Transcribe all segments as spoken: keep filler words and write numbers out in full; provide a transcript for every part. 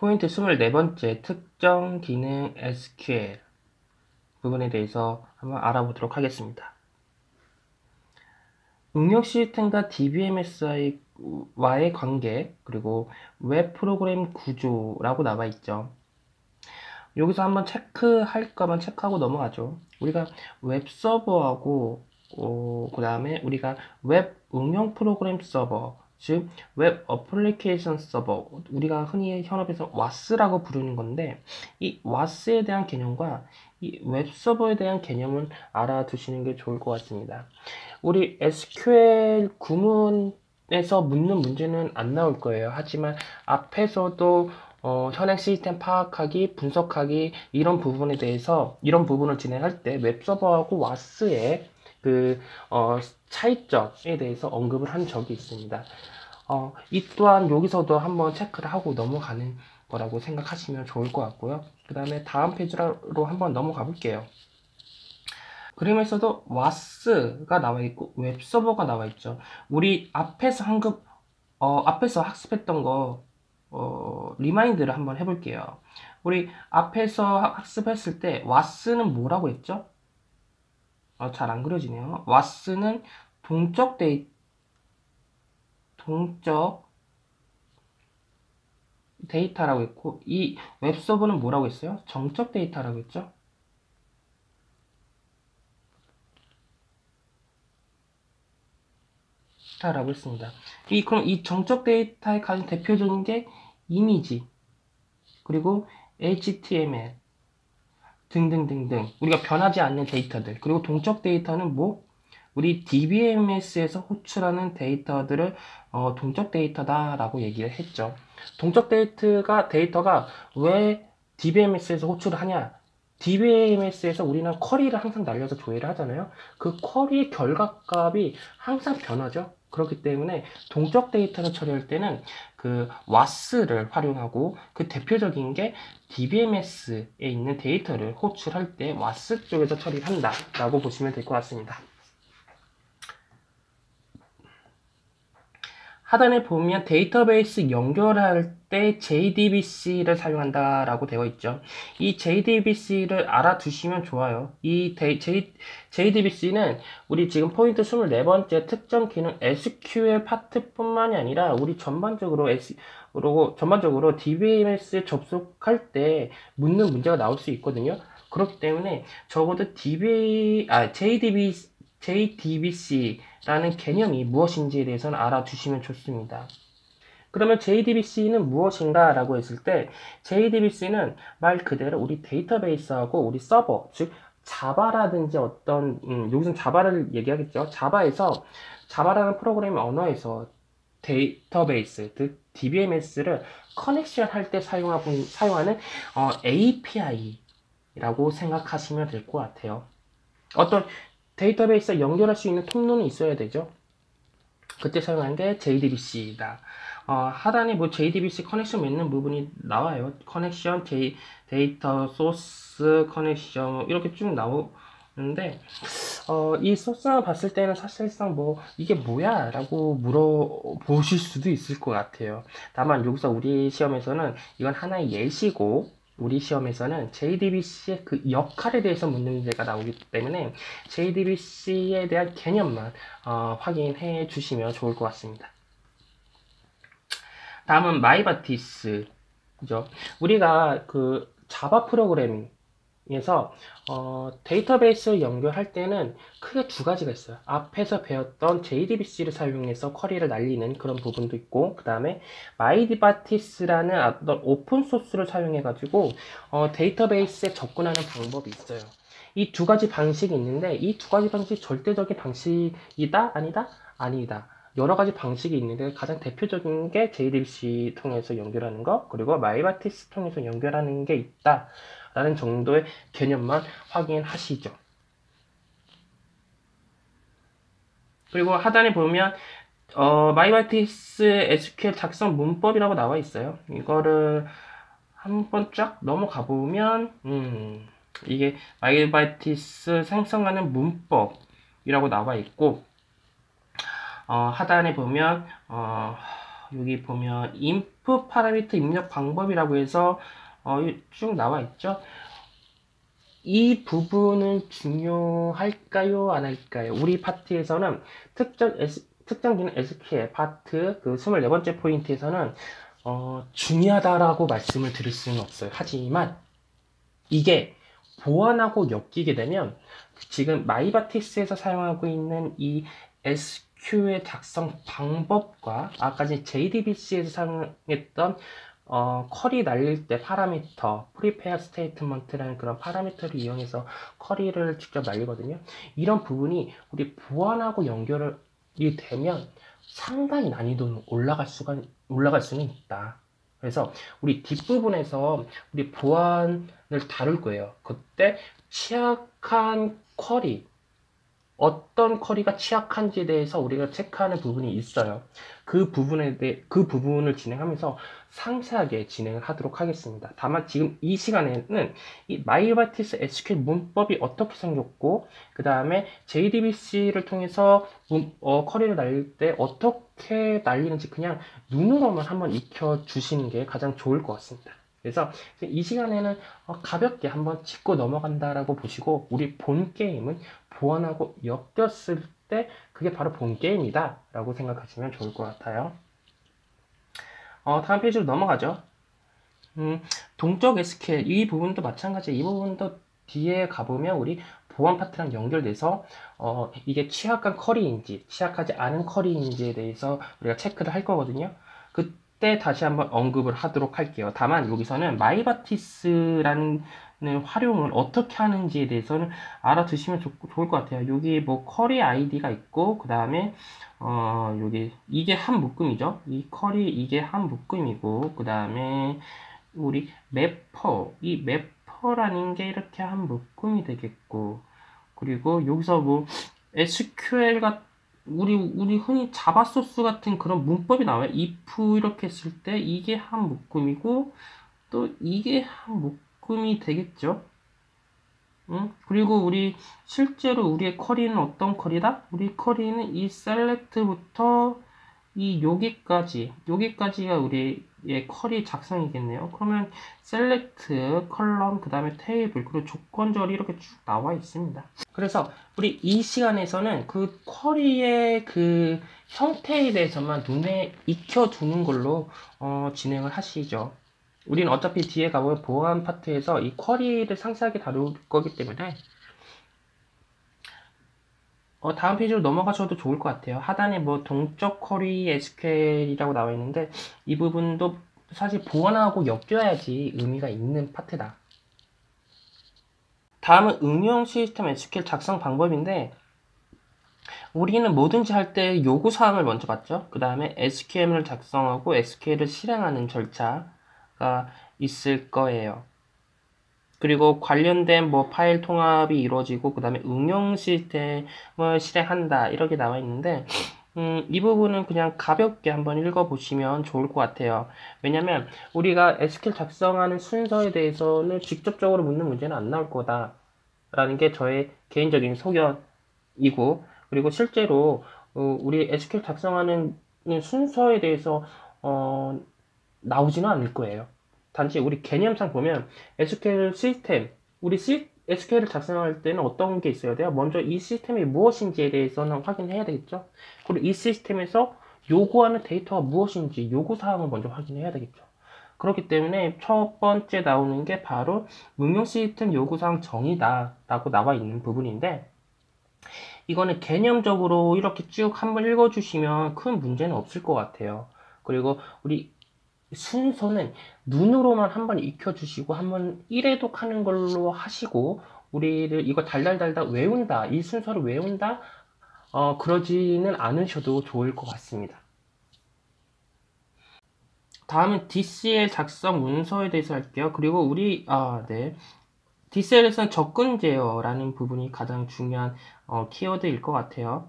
포인트 이십사 번째 특정 기능 에스큐엘 부분에 대해서 한번 알아보도록 하겠습니다. 응용 시스템과 디비엠에스와의 관계, 그리고 웹 프로그램 구조라고 나와 있죠. 여기서 한번 체크할 거면 체크하고 넘어가죠. 우리가 웹 서버하고 어, 그 다음에 우리가 웹 응용 프로그램 서버, 즉 웹 어플리케이션 서버, 우리가 흔히 현업에서 와스라고 부르는 건데, 이 와스에 대한 개념과 이 웹 서버에 대한 개념을 알아두시는 게 좋을 것 같습니다. 우리 에스큐엘 구문에서 묻는 문제는 안 나올 거예요. 하지만 앞에서도 어, 현행 시스템 파악하기, 분석하기, 이런 부분에 대해서, 이런 부분을 진행할 때 웹서버하고 와스의 그, 어, 차이점에 대해서 언급을 한 적이 있습니다. 어, 이 또한 여기서도 한번 체크를 하고 넘어가는 거라고 생각하시면 좋을 것 같고요. 그 다음에 다음 페이지로 한번 넘어가 볼게요. 그림에서도 와스가 나와 있고 웹서버가 나와 있죠. 우리 앞에서 한급, 어, 앞에서 학습했던 거, 어, 리마인드를 한번 해볼게요. 우리 앞에서 학습했을 때 와스는 뭐라고 했죠? 어, 잘 안 그려지네요. 와스는 동적 데이, 동적 데이터라고 했고, 이 웹서버는 뭐라고 했어요? 정적 데이터라고 했죠? 라고 했습니다. 이, 그럼 이 정적 데이터의 가장 대표적인 게 이미지, 그리고 에이치티엠엘 등등등등, 우리가 변하지 않는 데이터들, 그리고 동적 데이터는 뭐? 우리 디비엠에스에서 호출하는 데이터들을 어, 동적 데이터다라고 얘기를 했죠. 동적 데이터가, 데이터가 왜 디비엠에스에서 호출을 하냐? 디비엠에스에서 우리는 쿼리를 항상 날려서 조회를 하잖아요. 그 쿼리의 결과값이 항상 변하죠. 그렇기 때문에 동적 데이터를 처리할 때는 그 와스를 활용하고, 그 대표적인 게 디비엠에스에 있는 데이터를 호출할 때 와스 쪽에서 처리를 한다라고 보시면 될 것 같습니다. 하단에 보면 데이터베이스 연결할 때 제이디비씨를 사용한다라고 되어 있죠. 이 제이디비씨를 알아두시면 좋아요. 이 데이, J, 제이디비씨는 우리 지금 포인트 이십사 번째 특정 기능 에스큐엘 파트뿐만이 아니라 우리 전반적으로 S, 그리고 전반적으로 디비엠에스에 접속할 때 묻는 문제가 나올 수 있거든요. 그렇기 때문에 적어도 디비, 아, 제이디비씨, 제이디비씨라는 개념이 무엇인지에 대해서는 알아두시면 좋습니다. 그러면 제이디비씨는 무엇인가 라고 했을 때, 제이디비씨는 말 그대로 우리 데이터베이스하고 우리 서버, 즉 자바라든지 어떤, 음, 여기서는 자바를 얘기하겠죠. 자바에서, 자바라는 프로그래밍 언어에서 데이터베이스, 즉 디비엠에스를 커넥션 할 때 사용하고, 사용하는 어, 에이피아이라고 생각하시면 될 것 같아요. 어떤 데이터베이스에 연결할 수 있는 통로는 있어야 되죠. 그때 사용한 게 제이디비씨다. 어, 하단에 뭐 제이디비씨 커넥션 맺는 부분이 나와요. 커넥션, 데이, 데이터 소스 커넥션 이렇게 쭉 나오는데, 어, 이 소스만 봤을 때는 사실상 뭐 이게 뭐야? 라고 물어보실 수도 있을 것 같아요. 다만 여기서 우리 시험에서는 이건 하나의 예시고, 우리 시험에서는 제이디비씨의 그 역할에 대해서 묻는 문제가 나오기 때문에 제이디비씨에 대한 개념만 어, 확인해 주시면 좋을 것 같습니다. 다음은 마이바티스. 그죠? 우리가 그 자바 프로그래밍에서 어, 데이터베이스를 연결할 때는 크게 두 가지가 있어요. 앞에서 배웠던 제이디비씨를 사용해서 쿼리를 날리는 그런 부분도 있고, 그 다음에 마이바티스라는 어떤 오픈소스를 사용해가지고 어, 데이터베이스에 접근하는 방법이 있어요. 이 두 가지 방식이 있는데, 이 두 가지 방식이 절대적인 방식이다? 아니다? 아니다. 여러 가지 방식이 있는데 가장 대표적인 게 제이디비씨 통해서 연결하는 거, 그리고 마이바티스 통해서 연결하는 게 있다 라는 정도의 개념만 확인하시죠. 그리고 하단에 보면 어, 마이바티스 에스큐엘 작성 문법이라고 나와 있어요. 이거를 한번 쫙 넘어가 보면 음, 이게 마이바티스 생성하는 문법이라고 나와 있고, 어, 하단에 보면 어, 여기 보면 임 디프 파라미터 입력 방법이라고 해서 어, 쭉 나와 있죠. 이 부분은 중요할까요? 안 할까요? 우리 파트에서는 특정, S, 특정 기능 에스큐엘 파트 그 이십사 번째 포인트에서는 어, 중요하다라고 말씀을 드릴 수는 없어요. 하지만 이게 보완하고 엮이게 되면 지금 마이바티스에서 사용하고 있는 이 에스큐엘 작성 방법과 아까 전 제이디비씨에서 사용했던 어, 쿼리 날릴 때 파라미터, 프리페어 스테이트먼트라는 그런 파라미터를 이용해서 쿼리를 직접 날리거든요. 이런 부분이 우리 보완하고 연결이 되면 상당히 난이도는 올라갈 수가, 올라갈 수는 있다. 그래서 우리 뒷부분에서 우리 보완을 다룰 거예요. 그때 취약한 쿼리, 어떤 쿼리가 취약한지에 대해서 우리가 체크하는 부분이 있어요. 그 부분에 대해, 그 부분을 진행하면서 상세하게 진행을 하도록 하겠습니다. 다만 지금 이 시간에는 이 마이바티스 에스큐엘 문법이 어떻게 생겼고, 그 다음에 제이디비씨를 통해서 문, 어, 쿼리를 날릴 때 어떻게 날리는지 그냥 눈으로만 한번 익혀 주시는 게 가장 좋을 것 같습니다. 그래서 이 시간에는 가볍게 한번 짚고 넘어간다라고 보시고, 우리 본 게임은 보완하고 엮였을 때 그게 바로 본 게임이다 라고 생각하시면 좋을 것 같아요. 어, 다음 페이지로 넘어가죠. 음, 동적 에스큐엘 이 부분도 마찬가지. 이 부분도 뒤에 가보면 우리 보안 파트랑 연결돼서 어, 이게 취약한 쿼리인지 취약하지 않은 쿼리인지에 대해서 우리가 체크를 할 거거든요. 그때 다시 한번 언급을 하도록 할게요. 다만 여기서는 마이바티스라는 활용을 어떻게 하는지에 대해서는 알아두시면 좋, 좋을 것 같아요. 여기 뭐 쿼리 아이디가 있고, 그 다음에 어 여기 이게 한 묶음이죠. 이 쿼리 이게 한 묶음이고, 그 다음에 우리 매퍼 이 매퍼라는 게 이렇게 한 묶음이 되겠고, 그리고 여기서 뭐 에스큐엘과 우리 우리 흔히 자바 소스 같은 그런 문법이 나와요. if 이렇게 했을 때 이게 한 묶음이고 또 이게 한 묶음이 되겠죠. 응? 그리고 우리 실제로 우리의 쿼리는 어떤 쿼리다? 우리 쿼리는 이 select부터 이 여기까지 여기까지가 우리의 쿼리 작성이겠네요. 그러면 select, 컬럼, 그 다음에 테이블, 그리고 조건절이 이렇게 쭉 나와 있습니다. 그래서 우리 이 시간에서는 그 쿼리의 그 형태에 대해서만 눈에 익혀두는 걸로 어, 진행을 하시죠. 우리는 어차피 뒤에 가보면 보안 파트에서 이 쿼리를 상세하게 다룰 거기 때문에 어, 다음 페이지로 넘어가셔도 좋을 것 같아요. 하단에 뭐 동적 쿼리 에스큐엘이라고 나와 있는데 이 부분도 사실 보완하고 엮여야지 의미가 있는 파트다. 다음은 응용 시스템 에스큐엘 작성 방법인데, 우리는 뭐든지 할 때 요구사항을 먼저 봤죠. 그 다음에 에스큐엘을 작성하고 에스큐엘을 실행하는 절차가 있을 거예요. 그리고 관련된 뭐 파일 통합이 이루어지고, 그 다음에 응용 시스템을 실행한다 이렇게 나와 있는데, 음, 이 부분은 그냥 가볍게 한번 읽어보시면 좋을 것 같아요. 왜냐면 우리가 에스큐엘 작성하는 순서에 대해서는 직접적으로 묻는 문제는 안 나올 거다 라는 게 저의 개인적인 소견이고, 그리고 실제로 어, 우리 에스큐엘 작성하는 순서에 대해서 어, 나오지는 않을 거예요. 단지 우리 개념상 보면 에스큐엘 시스템, 우리 시, 에스큐엘을 작성할 때는 어떤 게 있어야 돼요? 먼저 이 시스템이 무엇인지에 대해서는 확인해야 되겠죠. 그리고 이 시스템에서 요구하는 데이터가 무엇인지 요구사항을 먼저 확인해야 되겠죠. 그렇기 때문에 첫 번째 나오는 게 바로 응용 시스템 요구사항 정의다 라고 나와 있는 부분인데, 이거는 개념적으로 이렇게 쭉 한번 읽어주시면 큰 문제는 없을 것 같아요. 그리고 우리 순서는 눈으로만 한번 익혀주시고 한번 일회독 하는 걸로 하시고, 우리를 이거 달달달달 외운다, 이 순서를 외운다, 어, 그러지는 않으셔도 좋을 것 같습니다. 다음은 디씨엘 작성 문서에 대해서 할게요. 그리고 우리 아, 네. 디씨엘에서는 접근 제어라는 부분이 가장 중요한 어, 키워드일 것 같아요.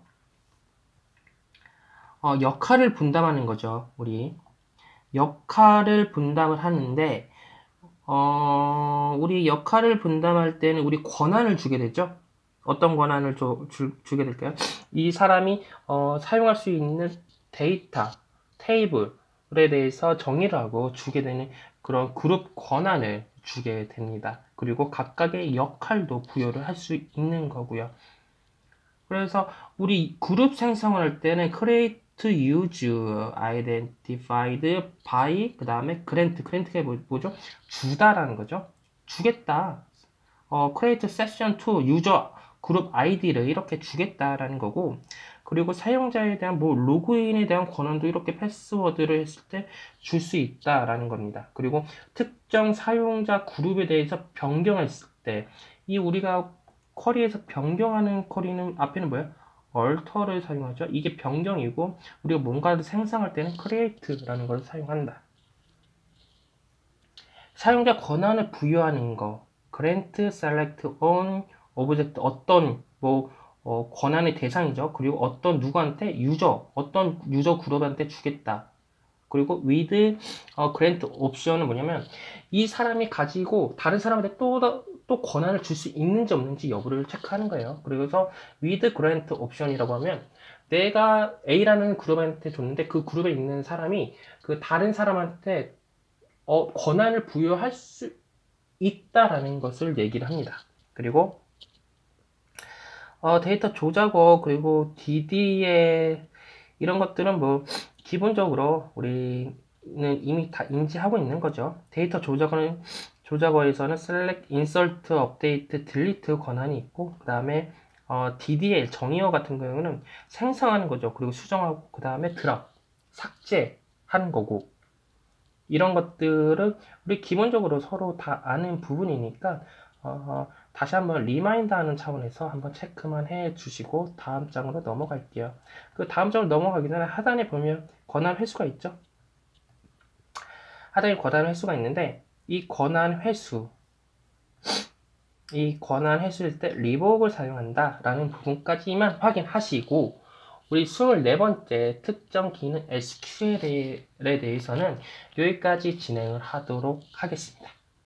어, 역할을 분담하는 거죠. 우리 역할을 분담을 하는데, 어, 우리 역할을 분담할 때는 우리 권한을 주게 되죠. 어떤 권한을 주, 주, 주게 될까요? 이 사람이 어, 사용할 수 있는 데이터, 테이블, 대해서 정의를 하고 주게 되는 그런 그룹 권한을 주게 됩니다. 그리고 각각의 역할도 부여를 할 수 있는 거고요. 그래서 우리 그룹 생성을 할 때는 create, use, identified, by, 그 다음에 grant, grant가 뭐죠? 주다라는 거죠. 주겠다. 어, create session to user 그룹 아이디를 이렇게 주겠다라는 거고, 그리고 사용자에 대한 뭐 로그인에 대한 권한도 이렇게 패스워드를 했을 때 줄 수 있다라는 겁니다. 그리고 특정 사용자 그룹에 대해서 변경했을 때 이 우리가 쿼리에서 변경하는 쿼리는 앞에는 뭐예요? alter를 사용하죠. 이게 변경이고 우리가 뭔가를 생성할 때는 create라는 걸 사용한다. 사용자 권한을 부여하는 거 grant, select, on, object 어떤 뭐 어, 권한의 대상이죠. 그리고 어떤 누구한테 유저 어떤 유저 그룹한테 주겠다. 그리고 with 어, grant 옵션은 뭐냐면 이 사람이 가지고 다른 사람한테 또, 또 권한을 줄 수 있는지 없는지 여부를 체크하는 거예요. 그래서 with grant 옵션이라고 하면 내가 A라는 그룹한테 줬는데 그 그룹에 있는 사람이 그 다른 사람한테 어, 권한을 부여할 수 있다라는 것을 얘기를 합니다. 그리고 어, 데이터 조작어 그리고 디디에 이런 것들은 뭐 기본적으로 우리는 이미 다 인지하고 있는 거죠. 데이터 조작어는 조작어에서는 select, insert, update, delete 권한이 있고 그 다음에 어, 디디엘 정의어 같은 경우는 생성하는 거죠. 그리고 수정하고 그 다음에 드랍 삭제하는 거고 이런 것들은 우리 기본적으로 서로 다 아는 부분이니까 어, 다시 한번 리마인드 하는 차원에서 한번 체크만 해 주시고 다음 장으로 넘어갈게요. 그 다음 장으로 넘어가기 전에 하단에 보면 권한 회수가 있죠. 하단에 권한 회수가 있는데 이 권한 회수 이 권한 회수일 때 리복을 사용한다 라는 부분까지만 확인하시고 우리 이십사 번째 특정 기능 에스큐엘에 대해서는 여기까지 진행을 하도록 하겠습니다.